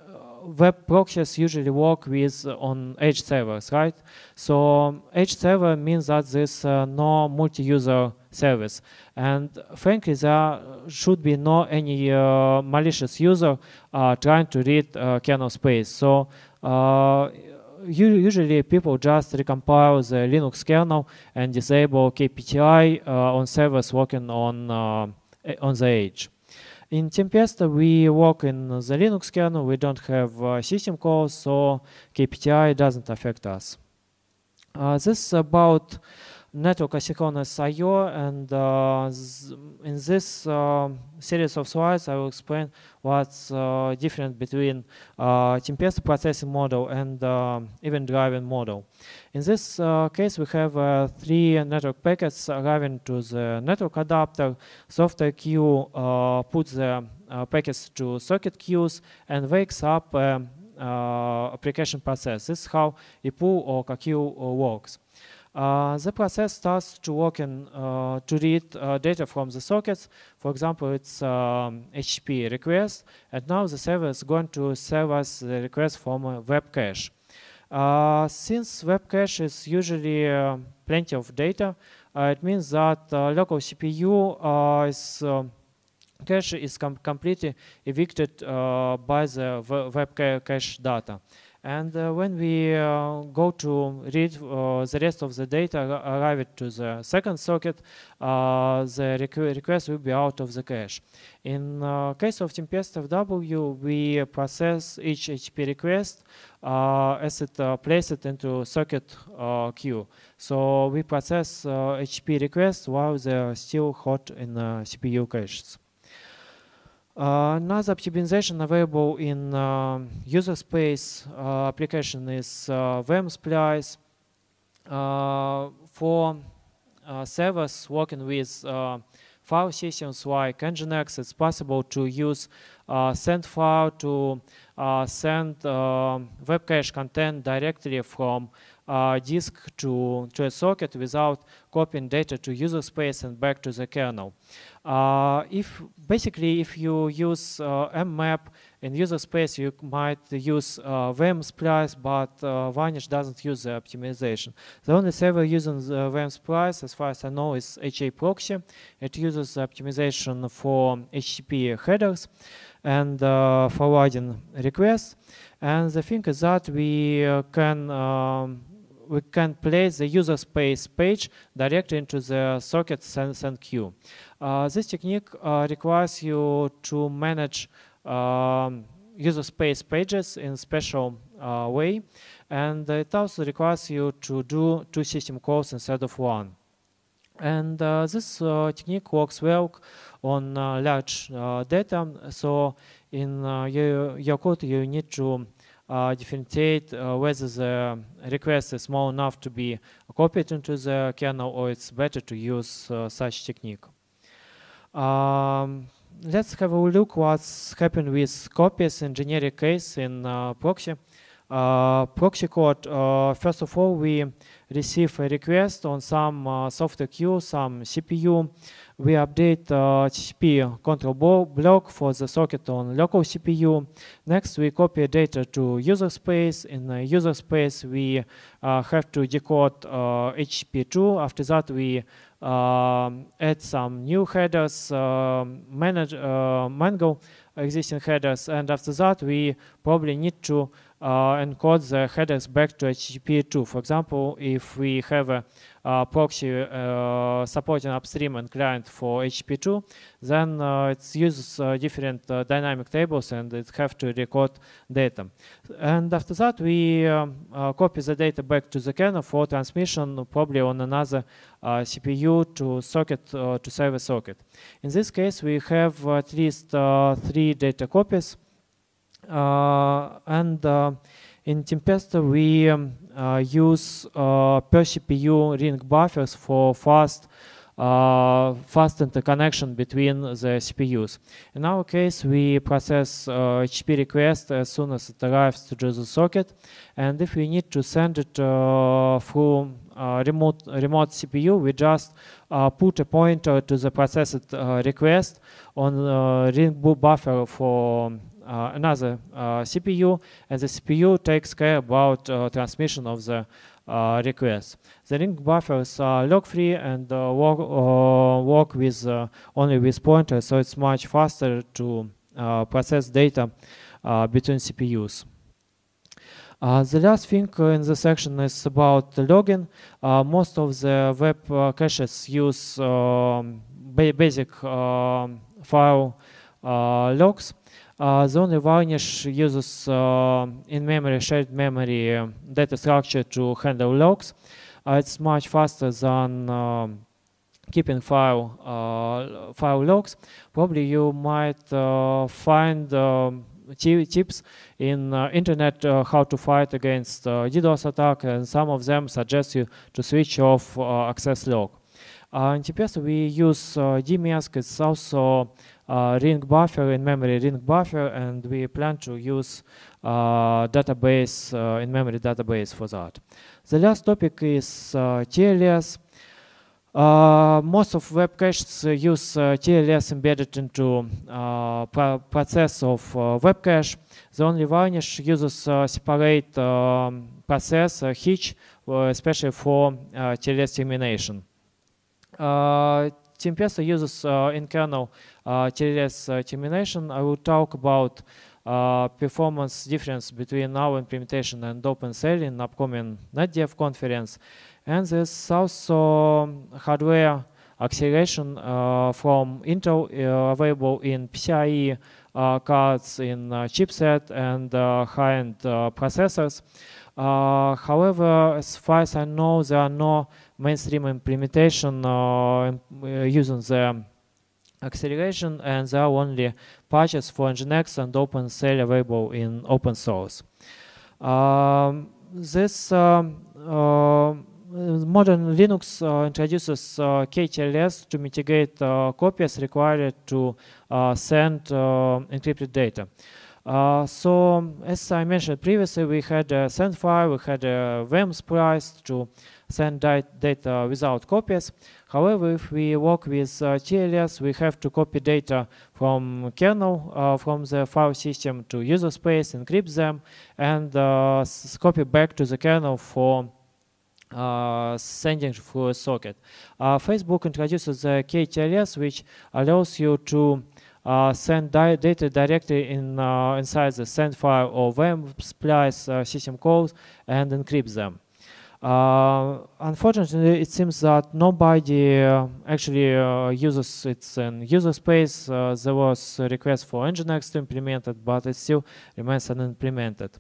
A: web proxies usually work with uh, on edge servers, right? So um, edge server means that there's uh, no multi-user service, and frankly, there should be no any uh, malicious user uh, trying to read uh, kernel space. So uh, usually people just recompile the Linux kernel and disable K P T I uh, on servers working on uh, on the edge. In Tempesta, we work in the Linux kernel. We don't have uh, system calls, so K P T I doesn't affect us. Uh, this is about network asynchronous I O, and uh, in this uh, series of slides, I will explain what's uh, different between uh, Tempesta processing model and uh, event driven model. In this uh, case, we have uh, three network packets arriving to the network adapter. Software queue uh, puts the uh, packets to socket queues and wakes up uh, uh, application process. This is how a pull or a queue works. Uh, the process starts to work in, uh, to read uh, data from the sockets. For example, it's um, H T T P request, and now the server is going to serve us the request from a web cache. Uh, since web cache is usually uh, plenty of data, uh, it means that uh, local C P U uh, is uh, cache is com completely evicted uh, by the web ca cache data. And uh, when we uh, go to read uh, the rest of the data arrived to the second socket, uh, the requ request will be out of the cache. In uh, case of Tempesta F W, we process each H T T P request uh, as it uh, places it into socket uh, queue. So we process uh, H T T P requests while they're still hot in uh, C P U caches. Uh, another optimization available in uh, user space uh, application is uh, vmSplice. Uh, for uh, servers working with uh, file systems like Nginx, it's possible to use uh, send file to uh, send uh, web cache content directly from uh, disk to, to a socket without copying data to user space and back to the kernel. Uh, if basically if you use uh, mmap in user space, you might use uh, V M Splice, but uh, Vanish doesn't use the optimization. The only server using the V M Splice, as far as I know, is H A Proxy. It uses the optimization for H T T P headers and uh, forwarding requests. And the thing is that we uh, can um, we can place the user space page directly into the socket send, send queue. Uh, this technique uh, requires you to manage um, user space pages in a special uh, way, and it also requires you to do two system calls instead of one. And uh, this uh, technique works well on uh, large uh, data. So in uh, your, your code, you need to uh, differentiate uh, whether the request is small enough to be copied into the kernel, or it's better to use uh, such technique. Um, let's have a look what's happened with copies in generic case in uh, proxy. Uh, proxy code, uh, first of all, we receive a request on some uh, software queue, some C P U. We update uh, T C P control block for the socket on local C P U. Next, we copy data to user space. In the user space, we uh, have to decode uh, H T T P two. After that, we um, add some new headers, uh, manage, uh, mangle existing headers, and after that, we probably need to Uh, encode the headers back to H T T P two. For example, if we have a uh, proxy uh, supporting upstream and client for H T T P two, then uh, it uses uh, different uh, dynamic tables and it have to record data. And after that, we um, uh, copy the data back to the kernel for transmission, probably on another uh, C P U to socket uh, to server socket. In this case, we have at least uh, three data copies. Uh, and uh, in Tempesta, we um, uh, use uh, per C P U ring buffers for fast, uh, fast interconnection between the C P Us. In our case, we process uh, H T T P request as soon as it arrives to the socket, and if we need to send it uh, through uh, remote remote C P U, we just uh, put a pointer to the processed uh, request on uh, ring buffer for Uh, another uh, C P U, and the C P U takes care about uh, transmission of the uh, request. The ring buffers are log-free and uh, work, uh, work with uh, only with pointers, so it's much faster to uh, process data uh, between C P Us. Uh, the last thing in the section is about the logging. Uh, most of the web uh, caches use um, ba basic uh, file uh, logs. Uh, the only Varnish uses uh, in-memory, shared memory uh, data structure to handle logs. Uh, it's much faster than um, keeping file uh, file logs. Probably you might uh, find um, tips in uh, internet uh, how to fight against uh, DDoS attack, and some of them suggest you to switch off uh, access log. Uh, in Tempesta, we use uh, D mask. It's also Uh, ring buffer, in memory ring buffer, and we plan to use uh, database uh, in memory database for that. The last topic is uh, T L S. Uh, most of web caches uh, use uh, T L S embedded into uh, pro process of uh, web cache. The only Varnish uses uh, separate um, process, uh, hitch, uh, especially for uh, T L S termination. Uh, Tempesta uses uh, in kernel uh, T L S uh, termination. I will talk about uh, performance difference between our implementation and OpenCell in upcoming NetDev conference. And there's also hardware acceleration uh, from Intel uh, available in P C I E uh, cards, in uh, chipset, and uh, high-end uh, processors. Uh, however, as far as I know, there are no mainstream implementation uh, using the acceleration, and there are only patches for Nginx and OpenCell available in open source. Um, this um, uh, modern Linux uh, introduces uh, K T L S to mitigate uh, copies required to uh, send uh, encrypted data. Uh, so, as I mentioned previously, we had a send file, we had a V A M splice to send data without copies. However, if we work with uh, T L S, we have to copy data from kernel, uh, from the file system to user space, encrypt them, and uh, copy back to the kernel for uh, sending through a socket. Uh, Facebook introduces the K T L S, which allows you to Uh, send di data directly in uh, inside the send file or V A M splice uh, system calls and encrypt them. Uh, unfortunately, it seems that nobody uh, actually uh, uses it in user space. Uh, there was a request for Nginx to implement it, but it still remains unimplemented.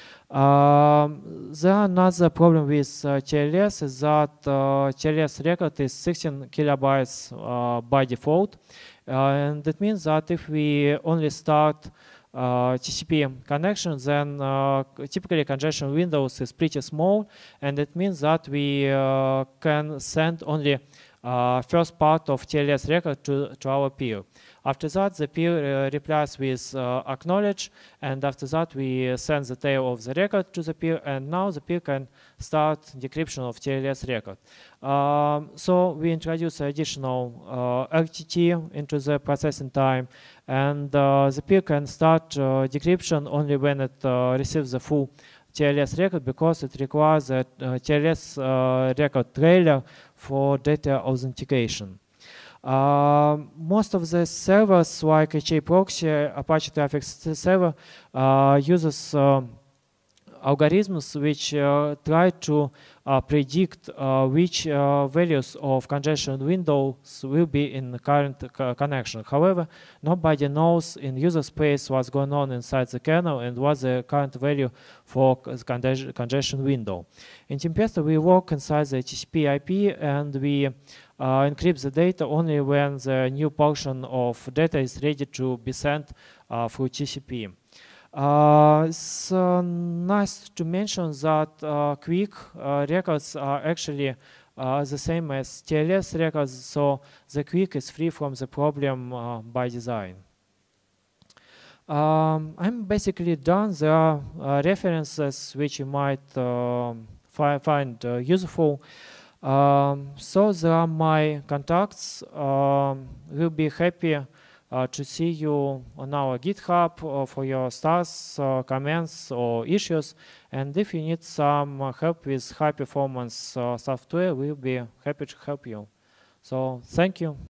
A: Um, the another problem with uh, T L S is that uh, T L S record is sixteen kilobytes uh, by default. Uh, and that means that if we only start uh, T C P connection, then uh, typically congestion windows is pretty small, and it means that we uh, can send only uh, first part of T L S record to, to our peer. After that, the peer uh, replies with uh, acknowledge, and after that we send the tail of the record to the peer, and now the peer can start decryption of T L S record. Um, so we introduce additional uh, R T T into the processing time, and uh, the peer can start uh, decryption only when it uh, receives the full T L S record, because it requires a uh, T L S uh, record trailer for data authentication. Uh, most of the servers like H A Proxy, Apache Traffic Server uh, uses uh, algorithms which uh, try to uh, predict uh, which uh, values of congestion windows will be in the current co connection. However, nobody knows in user space what's going on inside the kernel and what's the current value for congestion window. In Tempesta, we work inside the T C P I P, and we Uh, encrypt the data only when the new portion of data is ready to be sent uh, through T C P. Uh, it's uh, nice to mention that uh, quick uh, records are actually uh, the same as T L S records, so the quick is free from the problem uh, by design. Um, I'm basically done. There are uh, references which you might uh, fi find uh, useful. Um, so there are my contacts. Um, we'll be happy uh, to see you on our GitHub uh, for your stars, uh, comments, or issues. And if you need some uh, help with high performance uh, software, we'll be happy to help you. So thank you.